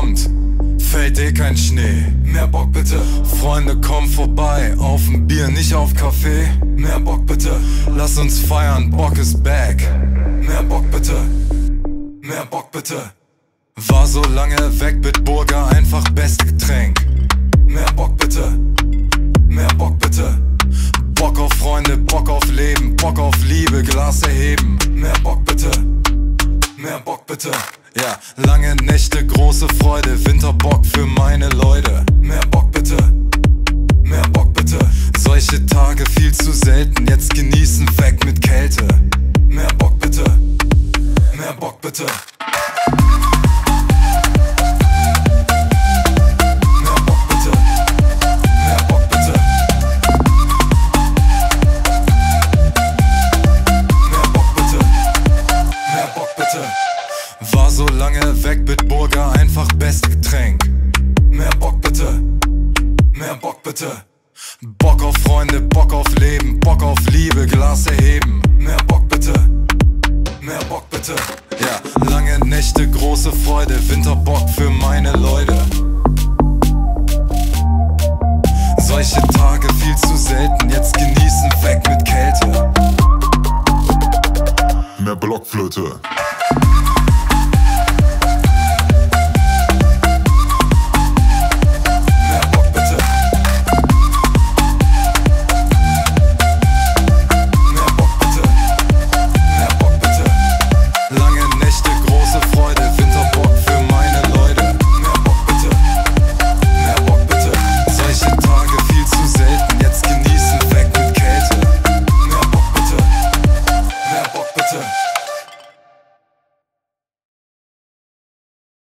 kommt, fällt eh kein Schnee. Mehr Bock bitte. Freunde, komm vorbei, auf ein Bier, nicht auf Kaffee. Mehr Bock bitte. Lass uns feiern, Bock ist back. Mehr Bock bitte. Mehr Bock bitte. War so lange weg, Bitburger, einfach best Getränk. Mehr Bock bitte. Mehr Bock bitte. Bock auf Freunde, Bock auf Leben, Bock auf Liebe, Glas erheben. Mehr Bock bitte. Mehr Bock bitte. Ja, lange Nächte, große Freude, Winterbock für meine Leute. Mehr Bock bitte. Mehr Bock bitte. Solche Tage viel zu selten, jetzt genießen, weg mit Kälte. Mehr Bock bitte. Mehr Bock bitte. War so lange weg, Bitburger, einfach best Getränk. Mehr Bock bitte. Mehr Bock bitte. Bock auf Freunde, Bock auf Leben, Bock auf Liebe, Glas erheben. Mehr Bock bitte. Mehr Bock bitte. Ja, lange Nächte, große Freude, Winterbock für meine Leute. Solche Tage viel zu selten, jetzt genießen, weg mit Kälte. Mehr Blockflöte.